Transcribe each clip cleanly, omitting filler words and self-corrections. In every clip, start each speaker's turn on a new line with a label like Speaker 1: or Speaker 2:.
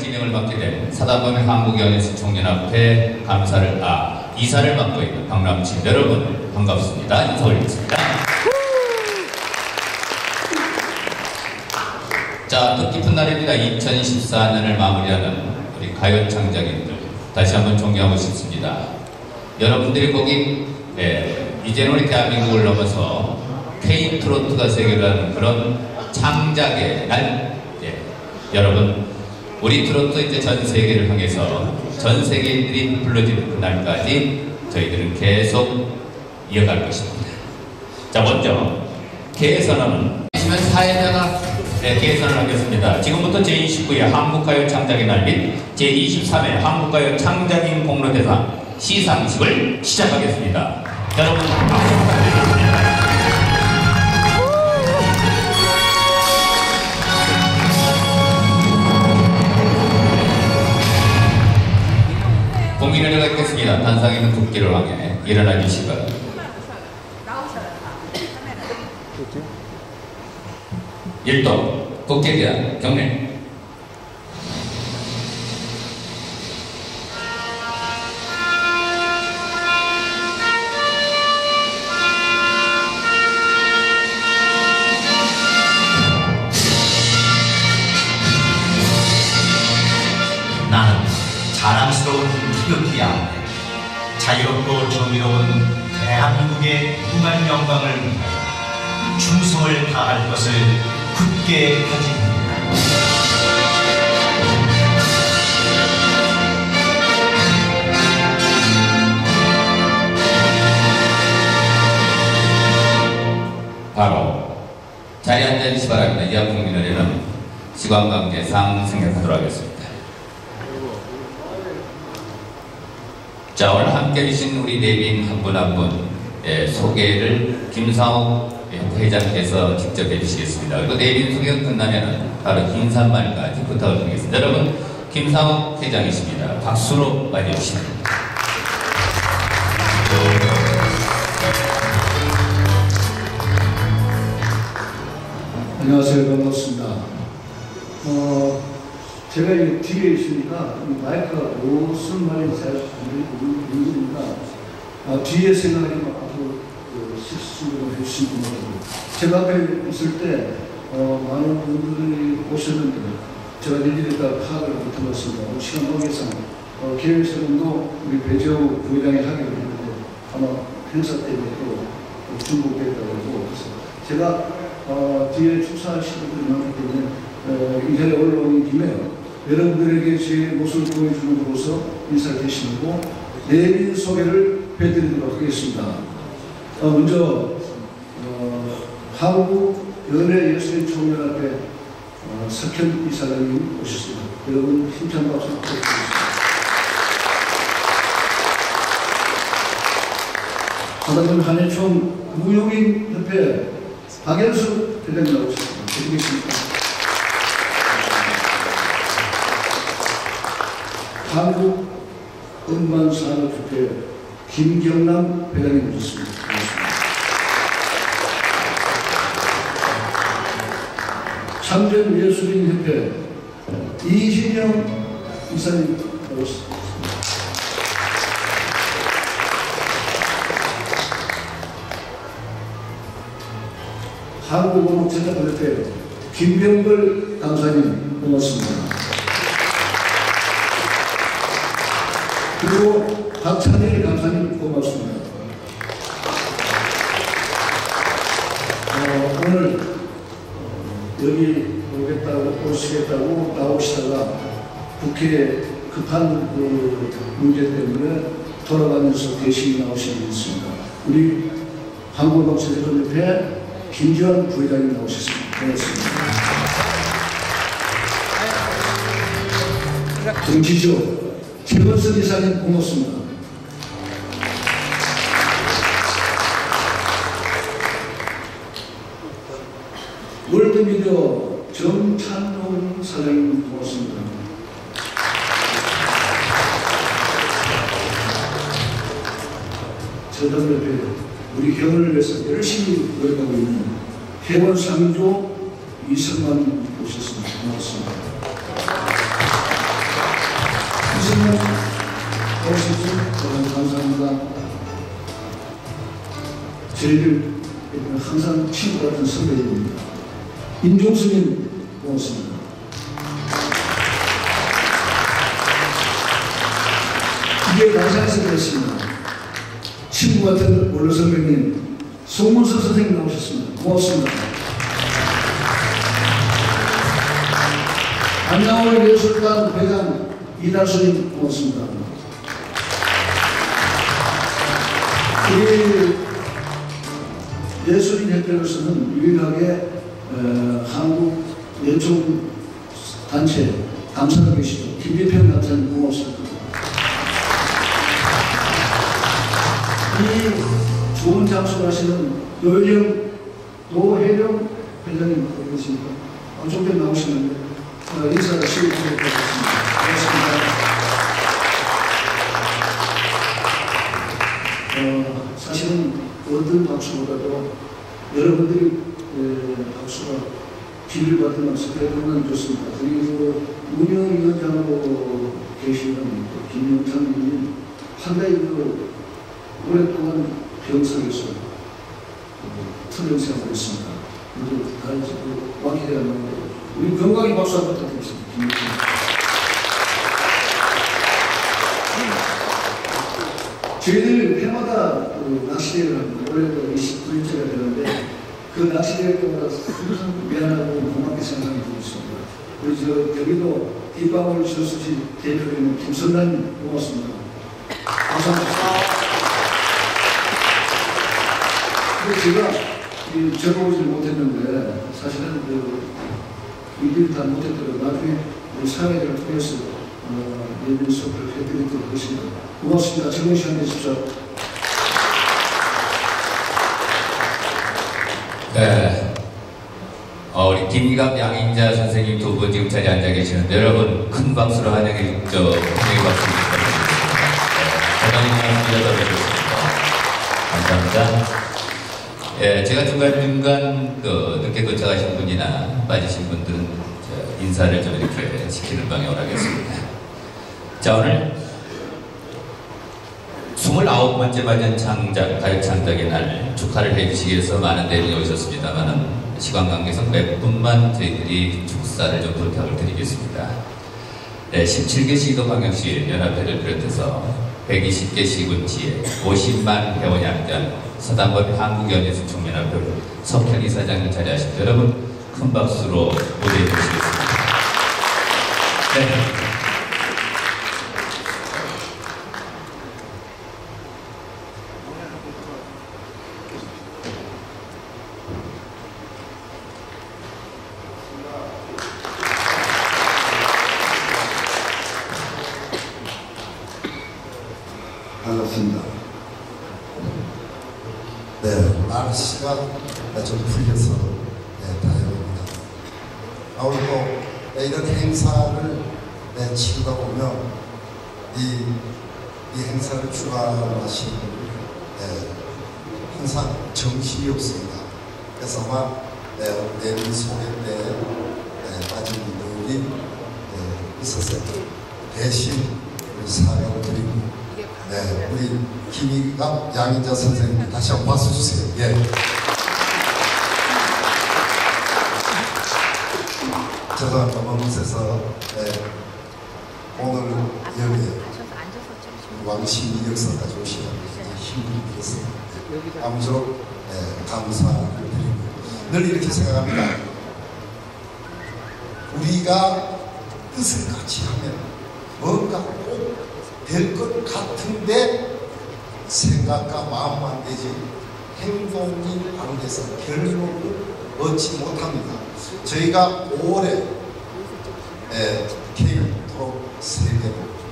Speaker 1: 진행을 맡게 된 사단법인 한국연예인총연합회 이사를 맡고 있는 박남진 여러분 반갑습니다. 인사 올리겠습니다. 자, 뜻깊은 날입니다. 2014년을 마무리하는 우리 가요 창작인들 다시 한번 존경하고 싶습니다. 여러분들이 보기 이제는 우리 대한민국을 넘어서 K-트로트가 세계를 하는 그런 창작의 날, 여러분 우리 트로트 이제 전 세계를 향해서 전 세계인들이 불러주는 그날까지 저희들은 계속 이어갈 것입니다. 자, 먼저 개선언은 있으면 사회자가 개선을 하겠습니다. 지금부터 제29회 한국가요 창작의 날 및 제23회 한국가요 창작인 공로대상 시상식을 시작하겠습니다. 여러분 박수 부탁드립니다. 공인을 열겠습니다. 단상 있는 국기를 향해 일어나 주시기 바랍니다. 일동 국기에 대한 경례.
Speaker 2: 나는 자랑스러운 희극기 앞에 자유롭고 정의로운 대한민국의 무한 영광을 위하여 충성을 다할 것을 굳게 다짐합니다.
Speaker 1: 바로 자리에 앉아주시기 바랍니다. 이하 국민의회는 시관관계상 생략하도록 하겠습니다. 자, 오늘 함께 계신 우리 내빈 한 분 한 분 소개를 김상욱 회장께서 직접 해주시겠습니다. 그리고 내빈 소개가 끝나면 바로 인사말까지 부탁을 드리겠습니다. 여러분, 김상욱 회장이십니다. 박수로 맞이해주시기 바랍니다.
Speaker 3: 안녕하세요. 반갑습니다. 제가 이 뒤에 있으니까 마이크가 무슨 말인지 잘 모르니까 뒤에 생각이 막 앞으로 실수를 해주신 분들고, 제가 앞에 있을 때 많은 분들이 오셨는데 제가 일일이 다 파악을 못해봤습니다. 시간 관계상 기획사님도 우리 배재호 부회장이 하기로 했는데 아마 행사 때문에 또 중복됐다고 하고, 그래서 제가 뒤에 축사하시는 분이 많기 때문에 이 자리에 올라오는 김에 여러분들에게 제 모습을 보여주는으로서 인사를 드리고 내빈 소개를 해드리도록 하겠습니다. 먼저 한국연예예술인총연합회 석현 이사장님 오셨습니다. 여러분 힘찬 박수 부탁드립니다. 사단법 한해총 무용인협회 박연수 대장님 나오셨습니다. 드리겠습니다. 한국음반산업협회 김경남 회장님 오셨습니다. 참전예술인협회 이진영 이사님 나오셨습니다. 한국어묵제작협회 김병걸 강사님 고맙습니다. 그리고 박찬일 강사님 고맙습니다. 오늘 여기 오시겠다고 나오시다가 국회에 급한 문제 때문에 돌아가면서 대신이 나오신 분이 있습니다. 우리 한국어묵제작협회 김지환 부회장님 나오셨습니다. 고맙습니다. 정치조 최원석 이사님 고맙습니다. 월드미디어 정찬용 사장님 고맙습니다. 저당협회 우리 회원을 위해서 열심히 노력하고 있는 회원 상조 이승만 오셨습니다. 고맙습니다. 20년 오시죠. 감사합니다. 저희들 항상 친구 같은 선배입니다. 임종수님 고맙습니다. 이게 나사에서 그랬습니다. 친구 같은 원로 선배님 송문서 선생님 나오셨습니다. 고맙습니다. 안양월 예술관 회장 이달수님 고맙습니다. 우리 예술인 협회로서는 유일하게 한국 예총 단체 감사하고 계시죠. 김대평 단장님 고맙습니다. 이 좋은 장소를 하시는 노혜령 회장님 어디 계십니까? 좀 전에 나오시는데 인사를 시켜드리도록 하겠습니다. 고맙습니다. 사실은 어떤 박수보다도 여러분들이 박수가 기를 받으면서 대단히 좋습니다. 그리고 운영위원장으로 계시는 김영창님이 상당히 오랫동안 병석에서 투명 생활을 했습니다. 그리고 다시 완쾌해야 하는 우리 건강히 박수 한번 부탁드리겠습니다. 저희들 해마다 낚시대회를 합니다. 올해도 29일째가 되는데 그 낚시대회 때마다 항상 미안하고 고맙게 생각이 들고 있습니다. 그리고 여기도 뒷방울 저수지 대표님 김선남 고맙습니다. 감사합니다. 근데 제가 적어보지 못했는데 사실은 일일이 다 못했더라도 나중에 우리 사회를 통해서 예비 수업을 해드리도록 하겠습니다. 고맙습니다. 즐거운 시간 되십시오.
Speaker 1: 네. 우리 김희갑 양인자 선생님 두 분 지금 자리에 앉아 계시는데 여러분 큰 박수로 환영해 박수 부탁드립니다. 대단히 감사드리겠습니다. 감사합니다. 예, 제가 중간중간 늦게 도착하신 분이나 빠지신 분들은 인사를 좀 이렇게 시키는 방향으로 하겠습니다. 자, 오늘 29번째 발전 창작, 가요 창작의 날 축하를 해주시기 위해서 많은 대중이 오셨습니다만 시간 관계상 몇 분만 저희들이 축사를 좀 부탁을 드리겠습니다. 네, 17개 시도광역시 연합회를 비롯해서 120개 시군지에 50만 회원양전 서단법 한국연예수총연합회 석현희 사장님 자리하십니다. 여러분 큰 박수로 무대해 주시겠습니다. 네.
Speaker 4: 반갑습니다. 네, 날씨가 좀 풀려서 다행입니다. 오늘 또 이런 행사를 치르다 보면 이 행사를 주관하시는 분들이 항상 정신이 없습니다. 그래서 아마 내일 소개 때 빠진 분들이 있었어요. 대신 사과를 드리고 우리 김희갑 양인자 선생님 다시 한번 박수 주세요. 예. 죄송합니다. 먼 곳에서 오늘 여기에 왕신이 역사까지 오시면 힘이 들었습니다. 아무쪼록 감사를 드리고 늘 이렇게 생각합니다. 우리가 뜻을 같이 하면 뭔가 꼭 될 것 같은데 생각과 마음만 되지 행동이 안 돼서 결론을 얻지 못합니다. 저희가 5월에 K-토록 세계로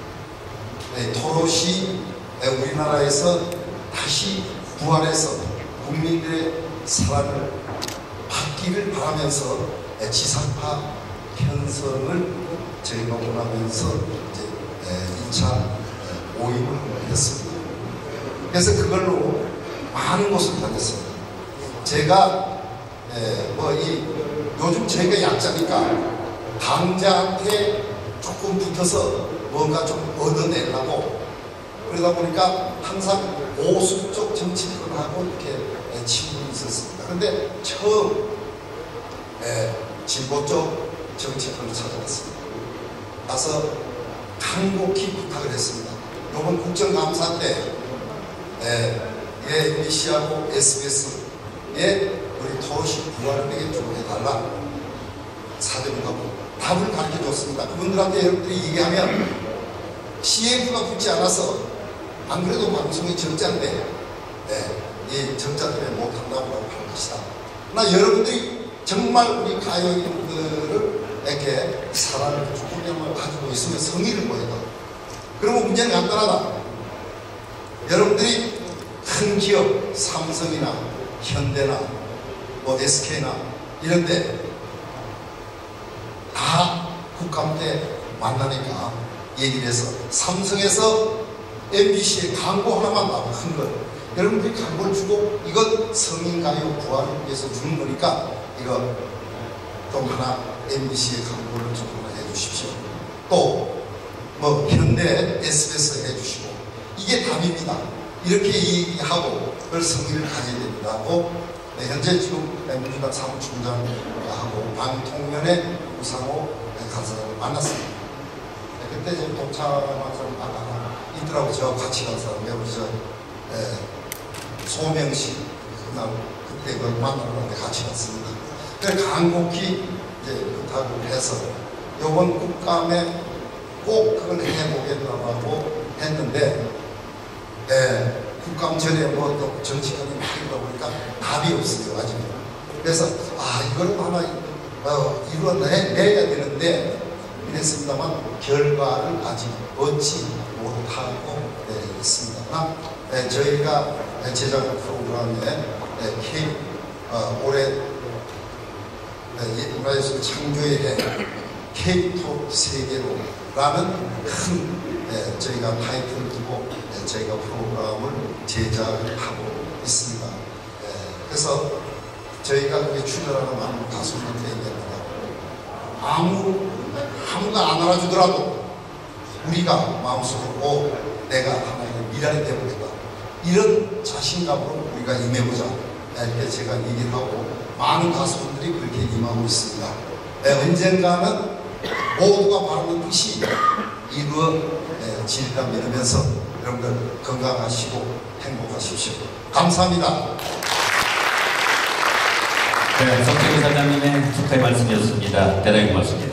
Speaker 4: 토롯이 우리나라에서 다시 부활해서 국민들의 사랑을 받기를 바라면서 지상파 편성을 저희가 원하면서 이제 2차 모임을 했습니다. 그래서 그걸로 많은 곳을 다녔습니다. 제가 요즘 제가 약자니까 강자한테 조금 좀 붙어서 뭔가 좀 얻어내려고 그러다 보니까 항상 보수 쪽 정치권하고 이렇게 친분이 있었습니다. 그런데 처음 진보 쪽 정치권을 찾아갔습니다. 가서 간곡히 부탁을 했습니다. 이번 국정감사 때 MBC하고 SBS에 우리 토시 부활에게 좀 해달라 사정을 하고 답을 가르쳐줬습니다. 그분들한테 여러분들이 얘기하면 CF가 붙지 않아서 안 그래도 방송이 적자인데 이 적자 때문에 못한다고 하는 것이다. 그러나 여러분들이 정말 우리 가요인들을 이렇게 사랑을 조금이나마 가지고 있으면 성의를 보여도 그러면 문제는 간단하다. 여러분들이 큰 기업 삼성이나 현대나 뭐 SK나 이런데 다 국감 때 만나니까 얘기를 해서 삼성에서 MBC에 광고 하나만 나와 큰 걸 여러분들이 광고를 주고 이건 성인가요 부활을 위해서 주는 거니까 이거 좀 하나 MBC에 광고를 좀 하나 해주십시오. 또 뭐 현대 SBS 해주시고 이게 답입니다. 이렇게 얘기하고 그걸 성의를 가져야 된다고 현재 지금 민주당 사무총장하고 방통위원회 우상호 간사를 만났습니다. 그때 이제 동참한 사람 있더라고. 저하고 같이 간 사람이 우리 소명식 그때 그걸 만나는데 같이 갔습니다. 그래서 간곡히 이제 부탁을 해서 이번 국감에 꼭 그걸 해보겠다고 했는데 국감 전에 뭐 또 정치권이 바뀌다 보니까 답이 없어요 아직. 그래서 이걸 하나 이루어내야 되는데 이랬습니다만 결과를 아직 얻지 못하고 있습니다. 저희가 제작 프로그램에 올해 문화예술 창조의 해 K-팝 세계로라는 큰 저희가 타이틀을 두고 저희가 프로그램을 제작을 하고 있습니다. 그래서 저희가 그게 출연하는 많은 가수들한테 얘기합니다. 아무가 안 알아주더라도 우리가 마음속으로 내가 하나의 미랄이 되어보겠다. 이런 자신감으로 우리가 임해보자. 이렇게 제가 얘기를 하고 많은 가수분들이 그렇게 임하고 있습니다. 언젠가는 모두가 바라는 뜻이 이루어지리라 믿으면서 여러분들 건강하시고 행복하십시오. 감사합니다.
Speaker 1: 네, 정태규 사장님의 축하의 말씀이었습니다. 대단히 고맙습니다.